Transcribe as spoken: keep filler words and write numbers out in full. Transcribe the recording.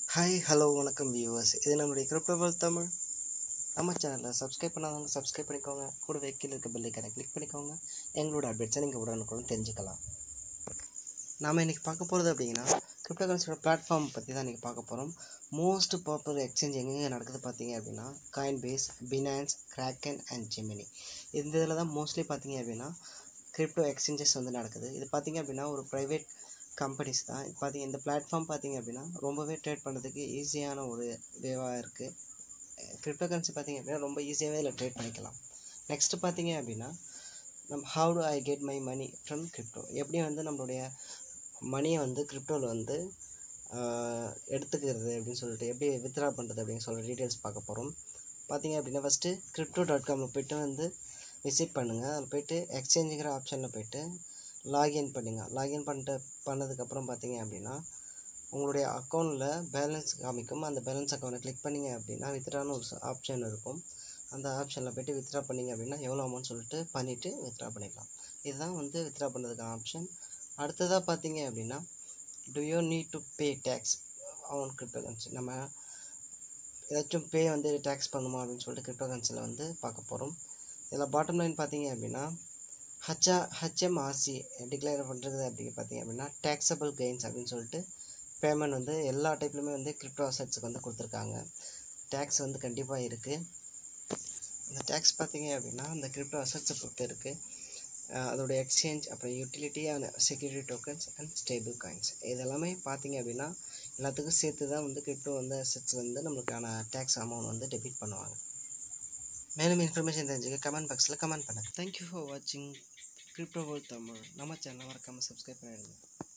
Hi hello வணக்கம் viewers. இது நம்மளுடைய கிரிப்டோ வேர்ல்ட் தமிழ். நம்ம சேனலில் சப்ஸ்கிரைப் பண்ணாதவங்க சப்ஸ்கிரைப் பண்ணிக்கோங்க. கூடவே கீழே இருக்க பெல் ஐக்கானை கிளிக் பண்ணிக்கோங்க. எங்களோட அப்டேட்ஸை நீங்கள் உடனுக்குடன் தெரிஞ்சுக்கலாம். நாம் இன்றைக்கி பார்க்க போகிறது அப்படின்னா கிரிப்டோ கரன்சியோட பிளாட்ஃபார்ம் பற்றி தான் இன்றைக்கி பார்க்க போகிறோம். மோஸ்ட் பாப்புலர் எக்ஸ்சேஞ்ச் எங்கெங்கே நடக்குது பார்த்தீங்க அப்படின்னா Coinbase, Binance, Kraken and Gemini. இந்த இதில் தான் மோஸ்ட்லி பார்த்தீங்க அப்படின்னா கிரிப்டோ எக்ஸ்சேஞ்சஸ் வந்து நடக்குது. இது பார்த்தீங்க அப்படின்னா ஒரு ப்ரைவேட் கம்பெனிஸ் தான். இது பார்த்தீங்க இந்த பிளாட்ஃபார்ம் பார்த்தீங்க அப்படின்னா ரொம்பவே ட்ரேட் பண்ணுறதுக்கு ஈஸியான ஒரு வேவாக இருக்குது. கிரிப்டோ கரன்சி பார்த்தீங்க அப்படின்னா ரொம்ப ஈஸியாகவே இதில் ட்ரேட் பண்ணிக்கலாம். நெக்ஸ்ட்டு பார்த்தீங்க அப்படின்னா நம்ம how do I get my money from crypto, எப்படி வந்து நம்மளுடைய மணியை வந்து கிரிப்டோவில் வந்து எடுத்துக்கிறது அப்படின்னு சொல்லிட்டு எப்படி வித்ட்ரா பண்ணுறது அப்படின்னு சொல்லிட்டு டீட்டெயில்ஸ் பார்க்க போகிறோம். பார்த்தீங்க அப்படின்னா ஃபஸ்ட்டு கிரிப்டோ டாட் காமில் போய்ட்டு வந்து விசிட் பண்ணுங்கள். அதில் போய்ட்டு எக்ஸ்சேஞ்சுங்கிற ஆப்ஷனில் போய்ட்டு லாகின் பண்ணுங்க. லாகின் பண்ணிட்டு பண்ணதுக்கப்புறம் பார்த்தீங்க அப்படின்னா உங்களுடைய அக்கௌண்ட்டில் பேலன்ஸ் காமிக்கும். அந்த பேலன்ஸ் அக்கௌண்ட்டை கிளிக் பண்ணிங்க அப்படின்னா வித்ட்ரான்னு ஒரு ஆப்ஷன் இருக்கும். அந்த ஆப்ஷனில் போய்ட்டு வித்ட்ரா பண்ணிங்க அப்படின்னா எவ்வளோ அமௌண்ட் சொல்லிட்டு பண்ணிவிட்டு வித்ட்ரா பண்ணிக்கலாம். இதுதான் வந்து வித்ட்ரா பண்ணுறதுக்கான ஆப்ஷன். அடுத்ததாக பார்த்தீங்க அப்படின்னா do you need to pay tax on cryptocurrency. நம்ம ஏதாச்சும் பே வந்து டேக்ஸ் பண்ணுமா அப்படின்னு சொல்லிட்டு கிரிப்டோ கரன்சியில் வந்து பார்க்க போகிறோம். இதில் பாட்டம் லைன் பார்த்தீங்க அப்படின்னா ஹச்ஆ ஹச்எம்ஆர்சி டிக்ளேர் பண்ணுறது அப்படின்னு பார்த்தீங்க அப்படின்னா டேக்ஸபிள் கெயின்ஸ் அப்படின்னு சொல்லிட்டு பேமெண்ட் வந்து எல்லா டைப்லையுமே வந்து கிரிப்டோ அசட்ஸுக்கு வந்து கொடுத்துருக்காங்க. டேக்ஸ் வந்து கண்டிப்பாக இருக்குது. அந்த டேக்ஸ் பார்த்தீங்க அப்படின்னா அந்த கிரிப்டோ அசட்ஸை பொறுத்து இருக்குது. அதோடைய எக்ஸ்சேஞ்ச், அப்புறம் utility and security tokens and stable coins இதெல்லாமே பார்த்தீங்க அப்படின்னா எல்லாத்துக்கும் சேர்த்து தான் வந்து கிரிப்டோ வந்து அசட்ஸ் வந்து நம்மளுக்கான டேக்ஸ் அமௌண்ட் வந்து டெபிட் பண்ணுவாங்க. மேலும் இன்ஃபர்மேஷன் தெரிஞ்சுக்க கமெண்ட் பாக்ஸில் கமெண்ட் பண்ணுங்கள். தேங்க்யூ ஃபார் வாட்சிங் கிரிப்டோ வேர்ல்ட் தமிழ். நம்ம சேனலை மறக்காமல் சப்ஸ்கிரைப் பண்ணிடுங்க.